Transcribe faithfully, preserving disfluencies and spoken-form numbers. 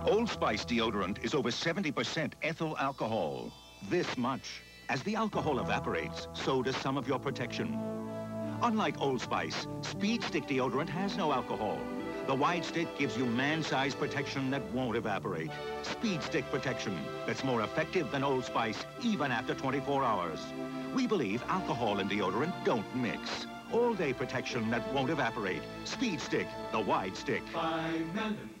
Old Spice deodorant is over seventy percent ethyl alcohol. This much. As the alcohol evaporates, so does some of your protection. Unlike Old Spice, Speed Stick deodorant has no alcohol. The wide stick gives you man-sized protection that won't evaporate. Speed Stick protection that's more effective than Old Spice even after twenty-four hours. We believe alcohol and deodorant don't mix. All-day protection that won't evaporate. Speed Stick, the wide stick. By Melon.